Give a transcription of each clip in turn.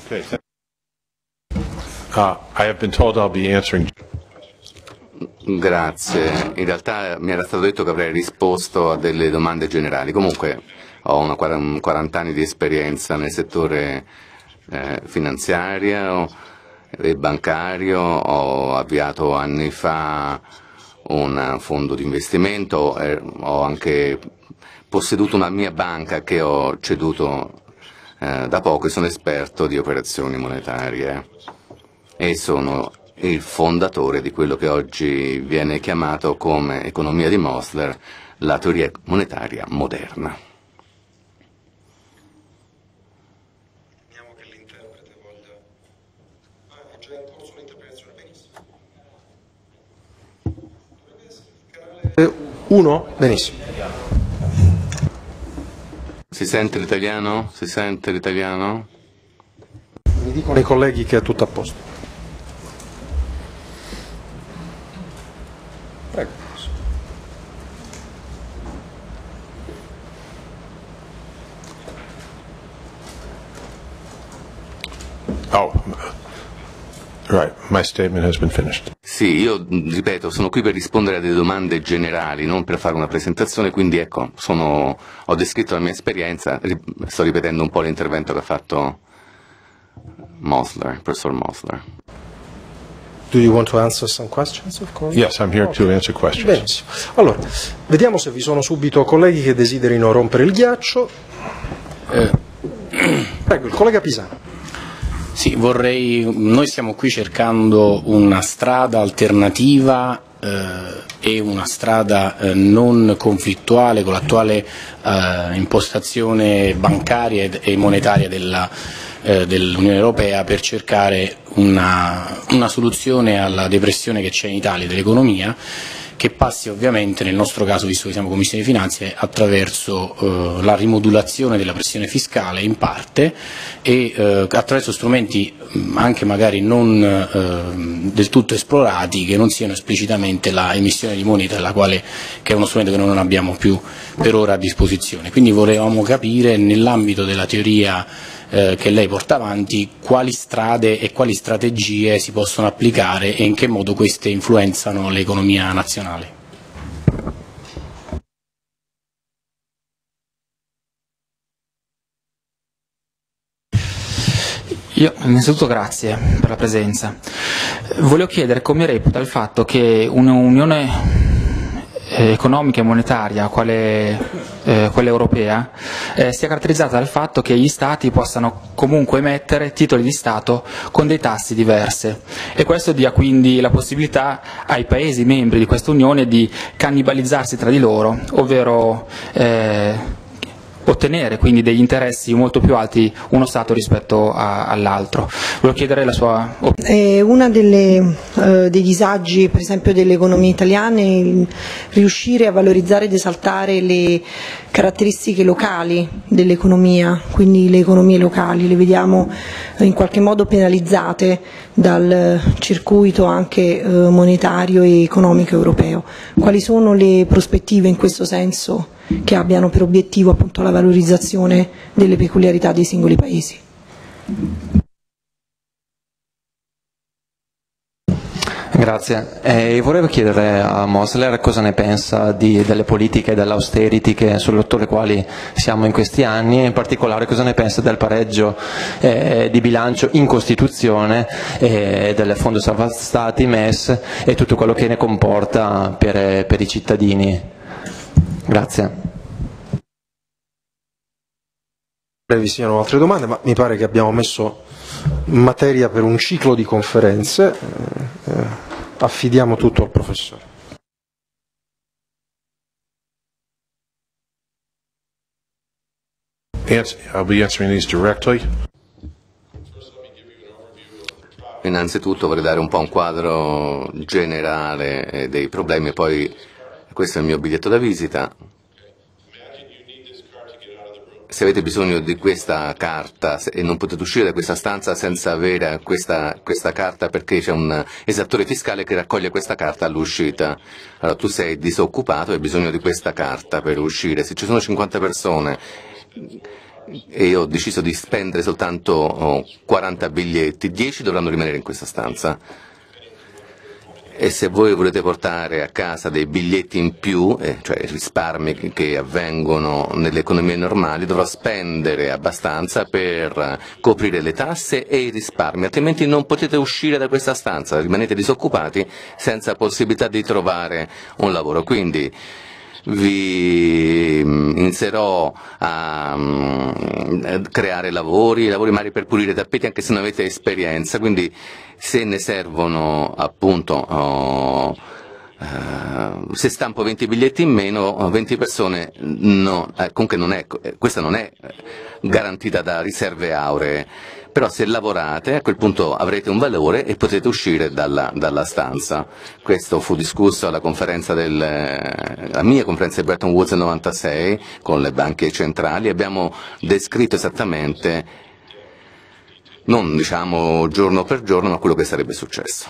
I have been told I'll be answering. Grazie, in realtà mi era stato detto che avrei risposto a delle domande generali. Comunque ho 40 anni di esperienza nel settore finanziario e bancario, ho avviato anni fa un fondo di investimento, ho anche posseduto una mia banca che ho ceduto da poco e sono esperto di operazioni monetarie e sono il fondatore di quello che oggi viene chiamato come economia di Mosler, la teoria monetaria moderna. Vediamo che l'interprete voglia... è già in corso l'interpretazione, benissimo. Canale 1? Benissimo. Si sente l'italiano? Si sente l'italiano? Mi dicono i colleghi che è tutto a posto. Prego. Oh, right. My statement has been finished. Sì, io ripeto, sono qui per rispondere a delle domande generali, non per fare una presentazione, quindi ecco, ho descritto la mia esperienza, sto ripetendo un po' l'intervento che ha fatto Mosler, professor Mosler. Do you want to answer some questions, of course? Yes, I'm here to answer questions. Benissimo. Allora, vediamo se vi sono subito colleghi che desiderino rompere il ghiaccio. Prego, il collega Pisano. Sì, noi stiamo qui cercando una strada alternativa e una strada non conflittuale con l'attuale impostazione bancaria e monetaria dell'Unione Europea per cercare una soluzione alla depressione che c'è in Italia dell'economia, che passi ovviamente, nel nostro caso, visto che siamo Commissione Finanze, attraverso la rimodulazione della pressione fiscale in parte e attraverso strumenti anche magari non del tutto esplorati, che non siano esplicitamente la emissione di moneta, che è uno strumento che noi non abbiamo più per ora a disposizione. Quindi volevamo capire, nell'ambito della teoria che lei porta avanti, quali strade e quali strategie si possono applicare e in che modo queste influenzano l'economia nazionale. Io innanzitutto grazie per la presenza. Volevo chiedere come reputa il fatto che un'unione economica e monetaria, quale quella europea, sia caratterizzata dal fatto che gli Stati possano comunque emettere titoli di Stato con dei tassi diversi e questo dia quindi la possibilità ai Paesi membri di questa Unione di cannibalizzarsi tra di loro, ovvero ottenere quindi degli interessi molto più alti uno Stato rispetto all'altro. Volevo chiedere la sua opinione. Uno dei disagi, per esempio, delle economie italiane è riuscire a valorizzare ed esaltare le caratteristiche locali dell'economia, quindi le economie locali le vediamo in qualche modo penalizzate dal circuito anche monetario e economico europeo. Quali sono le prospettive in questo senso che abbiano per obiettivo appunto la valorizzazione delle peculiarità dei singoli Paesi? Grazie. Volevo chiedere a Mosler cosa ne pensa delle politiche dell'austerity sotto le quali siamo in questi anni e in particolare cosa ne pensa del pareggio di bilancio in Costituzione del Fondo Salva Stati, MES e tutto quello che ne comporta per i cittadini. Grazie. Vi siano altre domande, ma mi pare che abbiamo messo materia per un ciclo di conferenze. Affidiamo tutto al professore. I'll be answering these directly. Innanzitutto vorrei dare un po' un quadro generale dei problemi e poi questo è il mio biglietto da visita. Se avete bisogno di questa carta e non potete uscire da questa stanza senza avere questa carta perché c'è un esattore fiscale che raccoglie questa carta all'uscita. Allora tu sei disoccupato e hai bisogno di questa carta per uscire. Se ci sono 50 persone e io ho deciso di spendere soltanto 40 biglietti, 10 dovranno rimanere in questa stanza. E se voi volete portare a casa dei biglietti in più, cioè risparmi che avvengono nelle economie normali, dovrò spendere abbastanza per coprire le tasse e i risparmi, altrimenti non potete uscire da questa stanza, rimanete disoccupati senza possibilità di trovare un lavoro. Quindi vi inizierò a creare lavori magari per pulire i tappeti anche se non avete esperienza, quindi se ne servono appunto se stampo 20 biglietti in meno, 20 persone no, comunque non è, questa non è garantita da riserve auree, però se lavorate a quel punto avrete un valore e potete uscire dalla stanza. Questo fu discusso alla conferenza la mia conferenza di Bretton Woods nel 96 con le banche centrali, abbiamo descritto esattamente, non diciamo giorno per giorno, ma quello che sarebbe successo.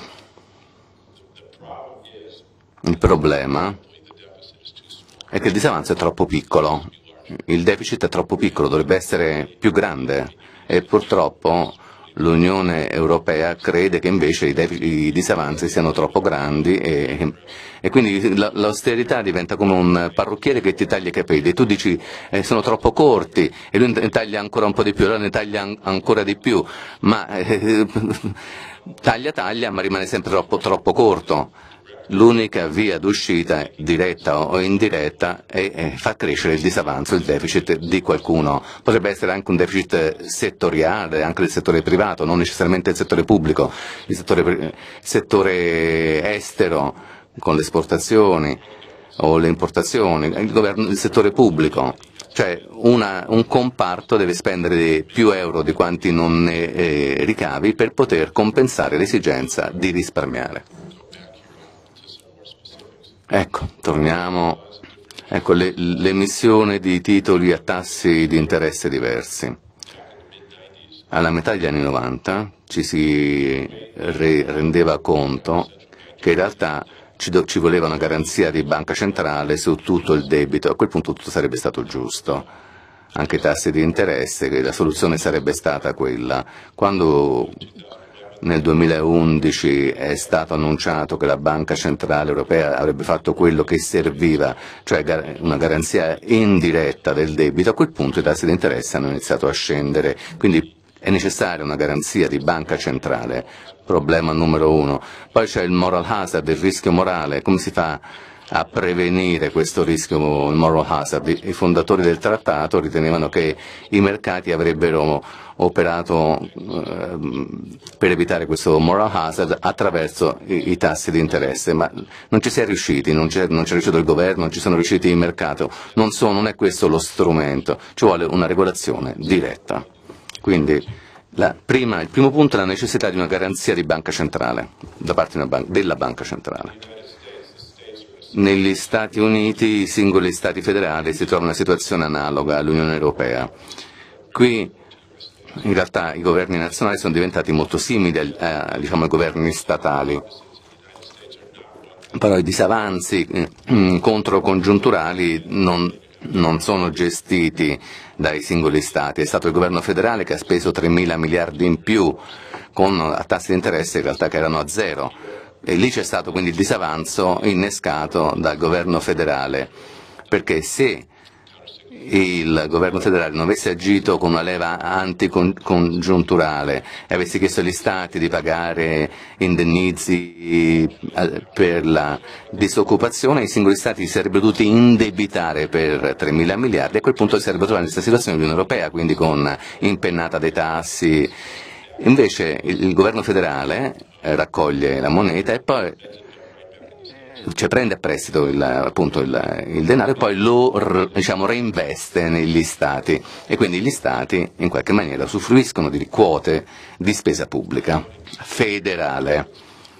Il problema è che il disavanzo è troppo piccolo, il deficit è troppo piccolo, dovrebbe essere più grande e purtroppo l'Unione Europea crede che invece i disavanzi siano troppo grandi e quindi l'austerità diventa come un parrucchiere che ti taglia i capelli, tu dici sono troppo corti e lui ne taglia ancora un po' di più, allora ne taglia ancora di più, ma taglia ma rimane sempre troppo corto. L'unica via d'uscita, diretta o indiretta, è far crescere il disavanzo, il deficit di qualcuno. Potrebbe essere anche un deficit settoriale, anche del settore privato, non necessariamente del settore pubblico, il settore estero con le esportazioni o le importazioni, il settore pubblico. Cioè un comparto deve spendere più euro di quanti non ne ricavi per poter compensare l'esigenza di risparmiare. Ecco, torniamo, ecco l'emissione di titoli a tassi di interesse diversi. Alla metà degli anni 90 ci si rendeva conto che in realtà ci voleva una garanzia di banca centrale su tutto il debito, a quel punto tutto sarebbe stato giusto, anche i tassi di interesse, che la soluzione sarebbe stata quella. Quando nel 2011 è stato annunciato che la Banca Centrale Europea avrebbe fatto quello che serviva, cioè una garanzia indiretta del debito, a quel punto i tassi di interesse hanno iniziato a scendere, quindi è necessaria una garanzia di banca centrale, problema numero uno. Poi c'è il moral hazard, il rischio morale, come si fa a prevenire questo rischio, il moral hazard? I fondatori del trattato ritenevano che i mercati avrebbero operato per evitare questo moral hazard attraverso i tassi di interesse, ma non ci si è riusciti, non c'è riuscito il governo, non ci sono riusciti il mercato, non è questo lo strumento, ci vuole una regolazione diretta. Quindi il primo punto è la necessità di una garanzia di banca centrale, da parte della banca centrale. Negli Stati Uniti i singoli Stati federali si trovano in una situazione analoga all'Unione Europea. Qui in realtà i governi nazionali sono diventati molto simili ai governi statali, però i disavanzi controcongiunturali non sono gestiti dai singoli Stati. È stato il governo federale che ha speso 3.000 miliardi in più a tassi di interesse in realtà che erano a zero. E lì c'è stato quindi il disavanzo innescato dal governo federale, perché se il governo federale non avesse agito con una leva anticongiunturale e avesse chiesto agli Stati di pagare indennizzi per la disoccupazione, i singoli Stati si sarebbero dovuti indebitare per 3.000 miliardi e a quel punto si sarebbero trovati nella stessa situazione dell'Unione Europea, quindi con impennata dei tassi. Invece il governo federale raccoglie la moneta e poi prende a prestito il denaro e poi lo reinveste negli Stati e quindi gli Stati in qualche maniera usufruiscono di quote di spesa pubblica federale.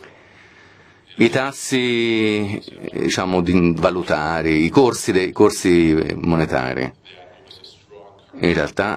I tassi valutari, i corsi monetari, in realtà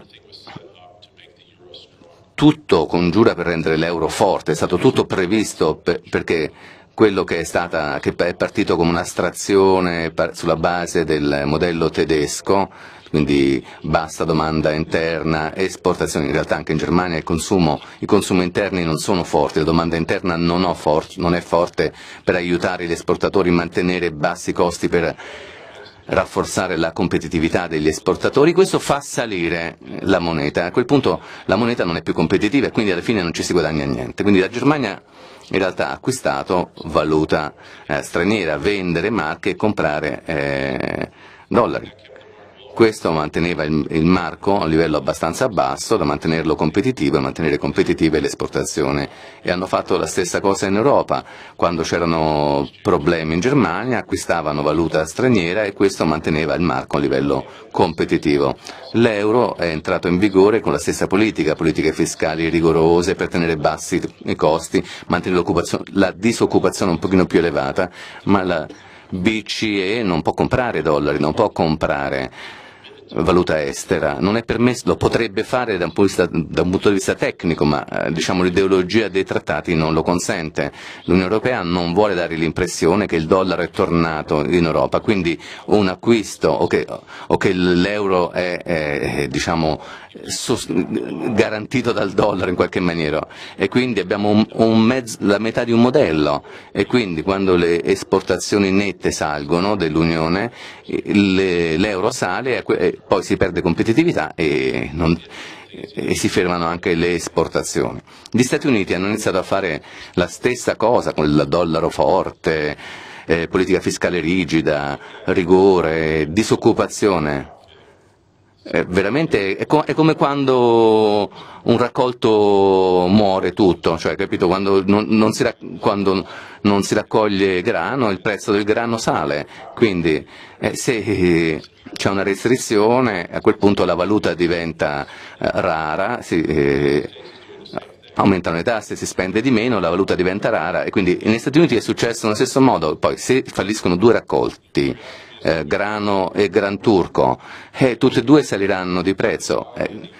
tutto congiura per rendere l'euro forte, è stato tutto previsto perché quello che è partito come un'astrazione sulla base del modello tedesco, quindi bassa domanda interna, esportazioni. In realtà anche in Germania i consumi interni non sono forti, la domanda interna non è forte per aiutare gli esportatori a mantenere bassi costi per rafforzare la competitività degli esportatori. Questo fa salire la moneta, a quel punto la moneta non è più competitiva e quindi alla fine non ci si guadagna niente. Quindi la Germania in realtà ha acquistato valuta straniera, vendere marche e comprare dollari. Questo manteneva il marco a un livello abbastanza basso da mantenerlo competitivo e mantenere competitive le esportazioni, e hanno fatto la stessa cosa in Europa. Quando c'erano problemi in Germania acquistavano valuta straniera e questo manteneva il marco a un livello competitivo. L'euro è entrato in vigore con la stessa politiche fiscali rigorose per tenere bassi i costi, mantenere la disoccupazione un pochino più elevata, ma la BCE non può comprare dollari, non può comprare valuta estera, non è permesso, lo potrebbe fare da un punto di vista tecnico, ma diciamo l'ideologia dei trattati non lo consente. L'Unione Europea non vuole dare l'impressione che il dollaro è tornato in Europa, quindi un acquisto o che l'euro è diciamo garantito dal dollaro in qualche maniera, e quindi abbiamo la metà di un modello, e quindi quando le esportazioni nette salgono dell'Unione l'euro sale e poi si perde competitività e si fermano anche le esportazioni. Gli Stati Uniti hanno iniziato a fare la stessa cosa con il dollaro forte, politica fiscale rigida, rigore, disoccupazione. Veramente è come quando un raccolto muore tutto, cioè, capito? Quando non si raccoglie grano, il prezzo del grano sale, quindi se c'è una restrizione a quel punto la valuta diventa rara, aumentano le tasse, si spende di meno, la valuta diventa rara, e quindi negli Stati Uniti è successo nello stesso modo. Poi se falliscono due raccolti, grano e gran turco, tutte e due saliranno di prezzo.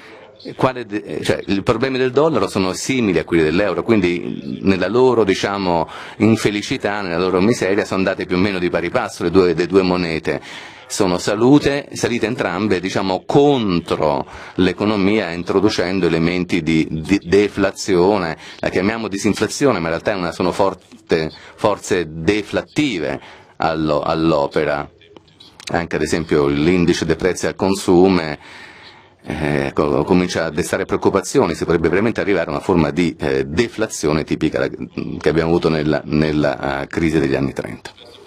I problemi del dollaro sono simili a quelli dell'euro, quindi nella loro diciamo infelicità, nella loro miseria sono andate più o meno di pari passo le due monete. Sono salite entrambe diciamo contro l'economia, introducendo elementi di deflazione, la chiamiamo disinflazione, ma in realtà sono forze deflattive all'opera. Anche ad esempio l'indice dei prezzi al consumo comincia a destare preoccupazioni, si potrebbe veramente arrivare a una forma di deflazione tipica che abbiamo avuto nella crisi degli anni 30.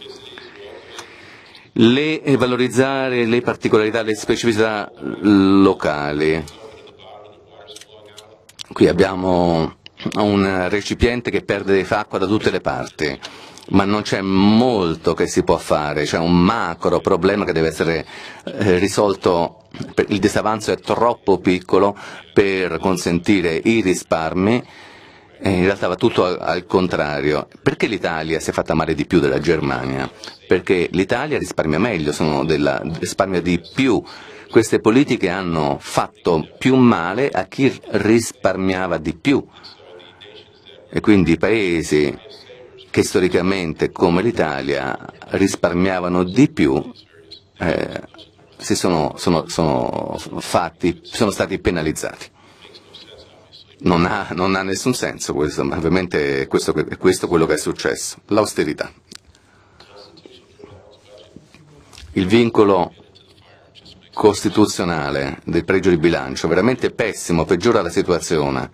Valorizzare le particolarità, le specificità locali. Qui abbiamo un recipiente che perde acqua da tutte le parti, ma non c'è molto che si può fare, c'è un macro problema che deve essere risolto. Il disavanzo è troppo piccolo per consentire i risparmi. In realtà va tutto al contrario. Perché l'Italia si è fatta male di più della Germania? Perché l'Italia risparmia meglio, risparmia di più. Queste politiche hanno fatto più male a chi risparmiava di più. E quindi i paesi che storicamente, come l'Italia, risparmiavano di più, sono stati penalizzati. Non ha nessun senso questo, ma ovviamente è questo quello che è successo. L'austerità. Il vincolo costituzionale del pareggio di bilancio, veramente pessimo, peggiora la situazione.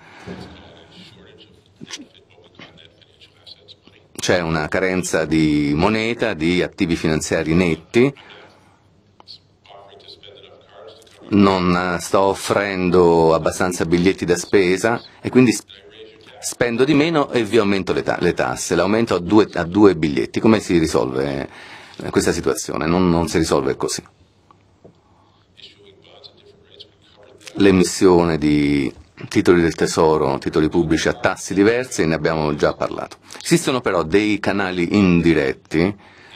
C'è una carenza di moneta, di attivi finanziari netti. Non sto offrendo abbastanza biglietti da spesa e quindi spendo di meno e vi aumento le tasse, l'aumento a due biglietti. Come si risolve questa situazione? Non si risolve così. L'emissione di titoli del tesoro, titoli pubblici a tassi diversi, ne abbiamo già parlato. Esistono però dei canali indiretti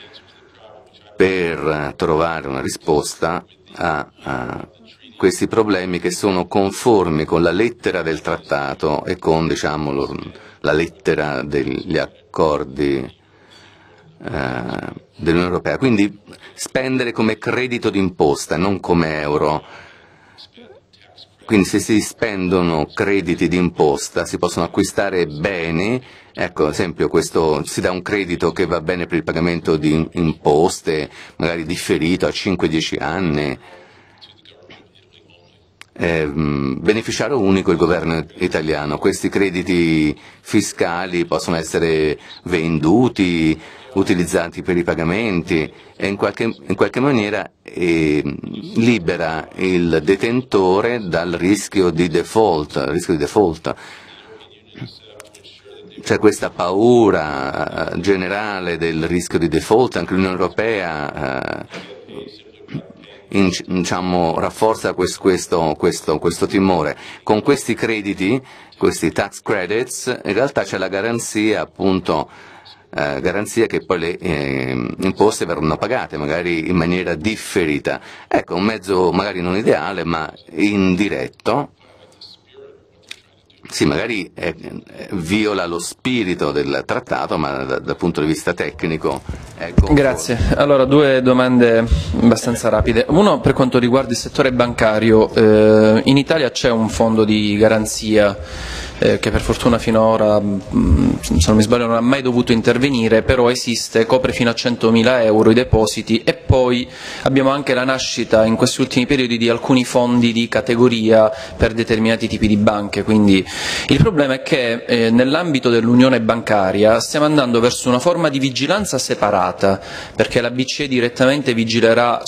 per trovare una risposta a questi problemi che sono conformi con la lettera del trattato e con, diciamo, la lettera degli accordi dell'Unione Europea, quindi spendere come credito d'imposta, non come euro. Quindi se si spendono crediti d'imposta si possono acquistare beni, ecco ad esempio si dà un credito che va bene per il pagamento di imposte, magari differito a 5-10 anni. Beneficiario unico il governo italiano. Questi crediti fiscali possono essere venduti, utilizzati per i pagamenti e in qualche maniera libera il detentore dal rischio di default. C'è questa paura generale del rischio di default, anche l'Unione Europea rafforza questo timore. Con questi crediti, questi tax credits, in realtà c'è la garanzia, appunto, garanzia che poi le imposte verranno pagate, magari in maniera differita. Ecco, un mezzo magari non ideale, ma indiretto. Sì, magari viola lo spirito del trattato, ma dal punto di vista tecnico è conforme. Grazie. Allora, due domande abbastanza rapide. Uno, per quanto riguarda il settore bancario, in Italia c'è un fondo di garanzia che per fortuna finora, se non mi sbaglio, non ha mai dovuto intervenire, però esiste, copre fino a 100.000 euro i depositi, e poi abbiamo anche la nascita in questi ultimi periodi di alcuni fondi di categoria per determinati tipi di banche. Quindi il problema è che nell'ambito dell'unione bancaria stiamo andando verso una forma di vigilanza separata, perché la BCE direttamente visionerà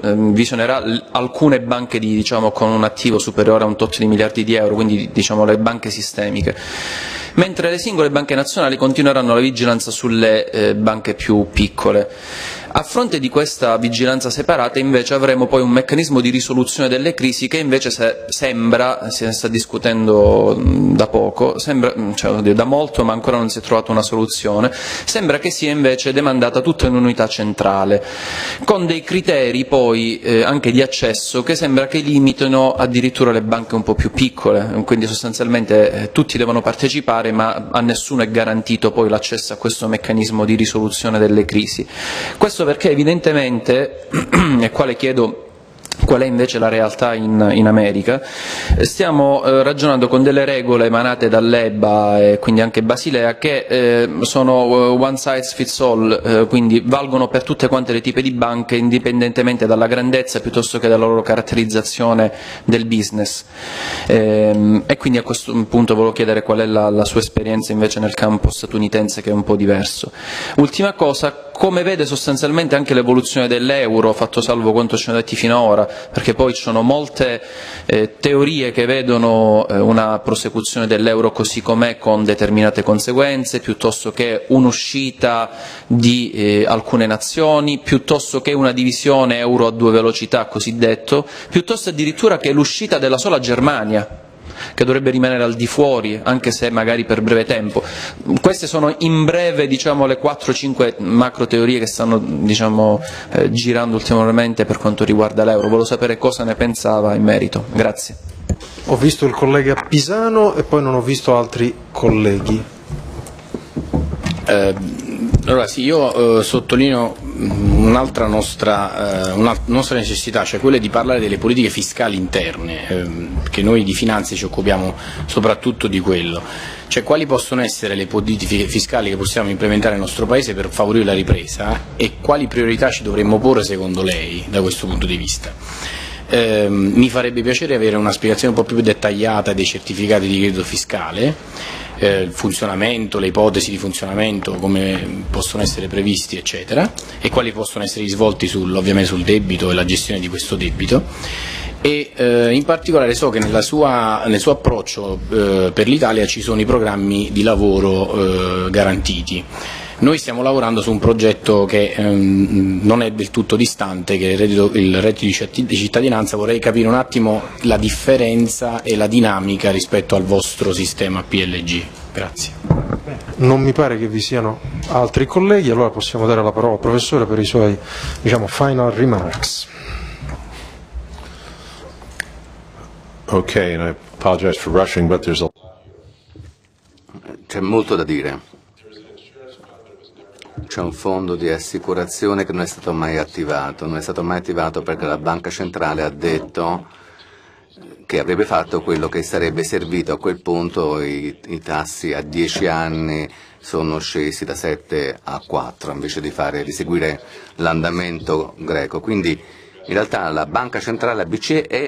alcune banche con un attivo superiore a un tot di miliardi di euro, quindi le banche sistemiche, mentre le singole banche nazionali continueranno la vigilanza sulle banche più piccole. A fronte di questa vigilanza separata invece avremo poi un meccanismo di risoluzione delle crisi che invece sembra, si sta discutendo da poco, da molto ma ancora non si è trovata una soluzione, sembra che sia invece demandata tutta in un'unità centrale, con dei criteri poi anche di accesso che sembra che limitino addirittura le banche un po' più piccole, quindi sostanzialmente tutti devono partecipare ma a nessuno è garantito poi l'accesso a questo meccanismo di risoluzione delle crisi. Questo perché evidentemente, e qua le chiedo qual è invece la realtà in America, stiamo ragionando con delle regole emanate dall'EBA e quindi anche Basilea che sono one size fits all, quindi valgono per tutte quante le tipi di banche indipendentemente dalla grandezza piuttosto che dalla loro caratterizzazione del business. E quindi a questo punto volevo chiedere qual è la sua esperienza invece nel campo statunitense, che è un po' diverso. Ultima cosa, come vede sostanzialmente anche l'evoluzione dell'euro, fatto salvo quanto ci hanno detti finora, perché poi ci sono molte teorie che vedono una prosecuzione dell'euro così com'è con determinate conseguenze, piuttosto che un'uscita di alcune nazioni, piuttosto che una divisione euro a due velocità cosiddetto, piuttosto addirittura che l'uscita della sola Germania, che dovrebbe rimanere al di fuori, anche se magari per breve tempo. Queste sono in breve le 4-5 macro teorie che stanno girando ultimamente per quanto riguarda l'euro. Volevo sapere cosa ne pensava in merito. Grazie. Ho visto il collega Pisano e poi non ho visto altri colleghi. Allora sì, io sottolineo un'altra nostra necessità, cioè quella di parlare delle politiche fiscali interne, che noi di finanze ci occupiamo soprattutto di quello, cioè quali possono essere le politiche fiscali che possiamo implementare nel nostro Paese per favorire la ripresa e quali priorità ci dovremmo porre secondo lei da questo punto di vista. Mi farebbe piacere avere una spiegazione un po' più dettagliata dei certificati di credito fiscale, il funzionamento, le ipotesi di funzionamento, come possono essere previsti eccetera, e quali possono essere svolti ovviamente sul debito e la gestione di questo debito. E in particolare so che nel suo approccio per l'Italia ci sono i programmi di lavoro garantiti. Noi stiamo lavorando su un progetto che non è del tutto distante, che è il reddito di cittadinanza. Vorrei capire un attimo la differenza e la dinamica rispetto al vostro sistema PLG. Grazie. Non mi pare che vi siano altri colleghi, allora possiamo dare la parola al professore per i suoi final remarks. Okay, and I apologize for rushing, but c'è molto da dire. c'è un fondo di assicurazione che non è stato mai attivato. Non è stato mai attivato perché la Banca Centrale ha detto che avrebbe fatto quello che sarebbe servito. A quel punto i tassi a 10 anni sono scesi da 7 a 4 invece di seguire l'andamento greco. Quindi in realtà la Banca Centrale, la BCE,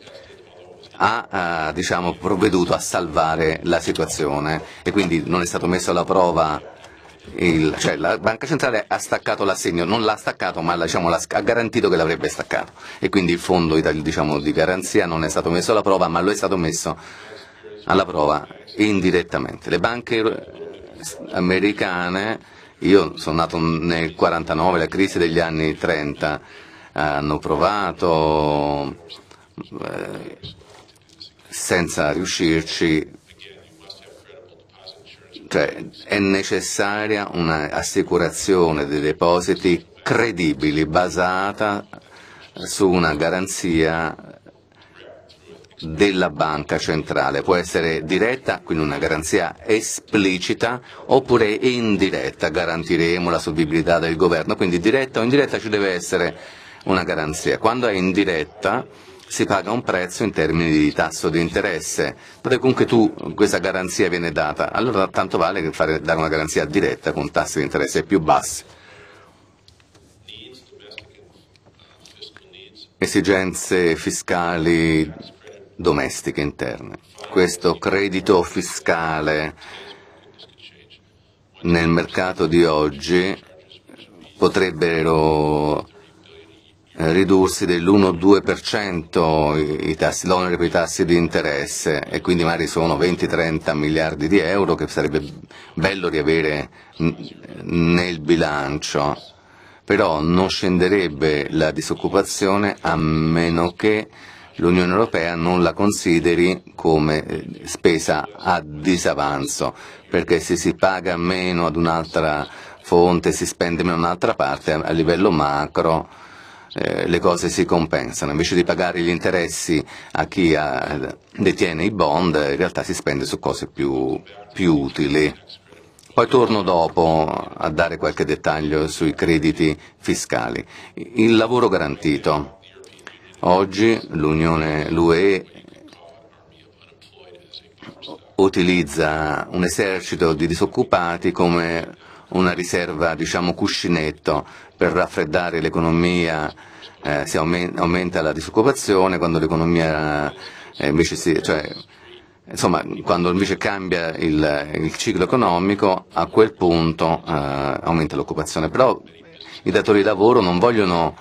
ha provveduto a salvare la situazione e quindi non è stato messo alla prova. Cioè la Banca Centrale ha staccato l'assegno, non l'ha staccato ma ha garantito che l'avrebbe staccato, e quindi il fondo di garanzia non è stato messo alla prova, ma lo è stato messo alla prova indirettamente. Le banche americane, io sono nato nel 49, la crisi degli anni 30, hanno provato senza riuscirci. Cioè, è necessaria un'assicurazione dei depositi credibili, basata su una garanzia della Banca Centrale. Può essere diretta, quindi una garanzia esplicita, oppure indiretta, garantiremo la solvibilità del governo, quindi diretta o indiretta ci deve essere una garanzia. Quando è indiretta si paga un prezzo in termini di tasso di interesse, dove comunque questa garanzia viene data, allora tanto vale che dare una garanzia diretta con tassi di interesse più bassi. Esigenze fiscali domestiche interne. Questo credito fiscale nel mercato di oggi potrebbero ridursi dell'1-2% l'onere per i tassi di interesse, e quindi magari sono 20-30 miliardi di euro che sarebbe bello riavere nel bilancio, però non scenderebbe la disoccupazione a meno che l'Unione Europea non la consideri come spesa a disavanzo, perché se si paga meno ad un'altra fonte, si spende meno da un'altra parte, a livello macro le cose si compensano. Invece di pagare gli interessi a chi detiene i bond, in realtà si spende su cose più utili. Poi torno dopo a dare qualche dettaglio sui crediti fiscali. Il lavoro garantito. Oggi l'UE utilizza un esercito di disoccupati come una riserva, cuscinetto, per raffreddare l'economia. Aumenta la disoccupazione, quando l'economia quando invece cambia il ciclo economico, a quel punto aumenta l'occupazione. Però i datori di lavoro non vogliono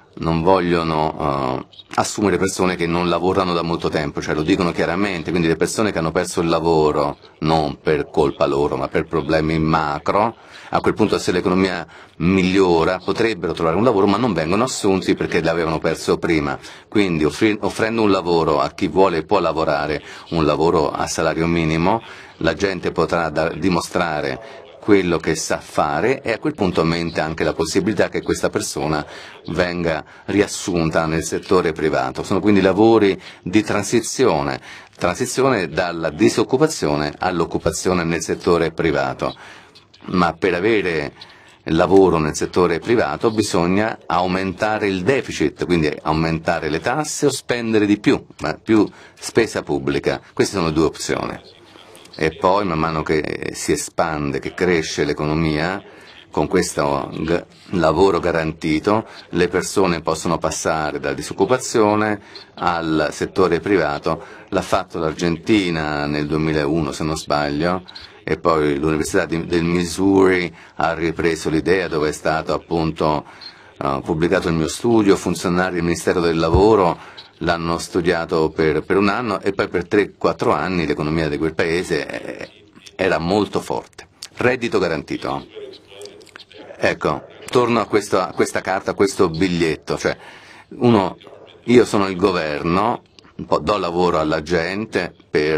assumere persone che non lavorano da molto tempo, cioè lo dicono chiaramente, quindi le persone che hanno perso il lavoro non per colpa loro ma per problemi macro, a quel punto se l'economia migliora potrebbero trovare un lavoro, ma non vengono assunti perché l'avevano perso prima. Quindi offrendo un lavoro a chi vuole e può lavorare, un lavoro a salario minimo, la gente potrà dimostrare quello che sa fare, e a quel punto aumenta anche la possibilità che questa persona venga riassunta nel settore privato. Sono quindi lavori di transizione dalla disoccupazione all'occupazione nel settore privato. Ma per avere lavoro nel settore privato bisogna aumentare il deficit, quindi aumentare le tasse o spendere di più, più spesa pubblica. Queste sono due opzioni. E poi man mano che si espande, che cresce l'economia, con questo lavoro garantito le persone possono passare dalla disoccupazione al settore privato. L'ha fatto l'Argentina nel 2001 se non sbaglio, e poi l'Università del Missouri ha ripreso l'idea, dove è stato appunto pubblicato il mio studio. Funzionari del Ministero del Lavoro l'hanno studiato per un anno, e poi per 3-4 anni l'economia di quel paese era molto forte. Reddito garantito. Ecco, torno a questa carta, a questo biglietto. Cioè, io sono il governo, do lavoro alla gente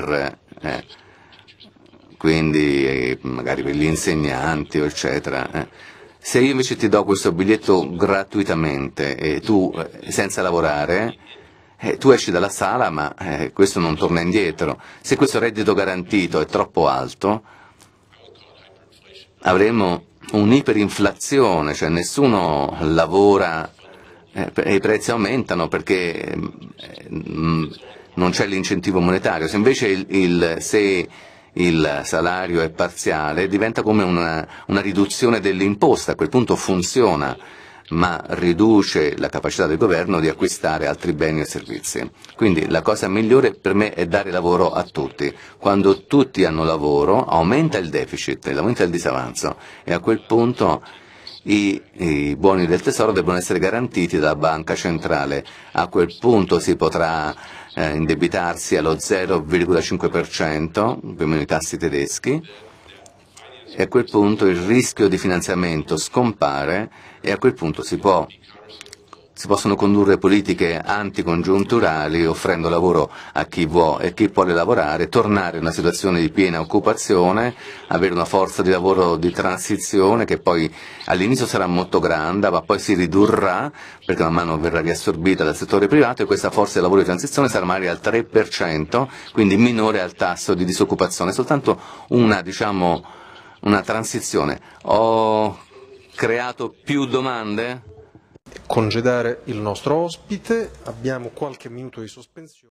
quindi magari per gli insegnanti, eccetera. Se io invece ti do questo biglietto gratuitamente e tu senza lavorare, tu esci dalla sala, ma questo non torna indietro. Se questo reddito garantito è troppo alto, avremo un'iperinflazione, cioè nessuno lavora e i prezzi aumentano perché non c'è l'incentivo monetario. Se invece se il salario è parziale diventa come una riduzione dell'imposta, a quel punto funziona, ma riduce la capacità del governo di acquistare altri beni e servizi. Quindi la cosa migliore per me è dare lavoro a tutti. Quando tutti hanno lavoro aumenta il deficit, aumenta il disavanzo e a quel punto i buoni del tesoro devono essere garantiti dalla banca centrale. A quel punto si potrà indebitarsi allo 0,5%, più o meno i tassi tedeschi, e a quel punto il rischio di finanziamento scompare e a quel punto si possono condurre politiche anticongiunturali offrendo lavoro a chi vuole e chi vuole lavorare, tornare a una situazione di piena occupazione, avere una forza di lavoro di transizione che poi all'inizio sarà molto grande ma poi si ridurrà perché man mano verrà riassorbita dal settore privato e questa forza di lavoro di transizione sarà magari al 3%, quindi minore al tasso di disoccupazione, soltanto una transizione. Ho creato più domande? Congedare il nostro ospite, abbiamo qualche minuto di sospensione.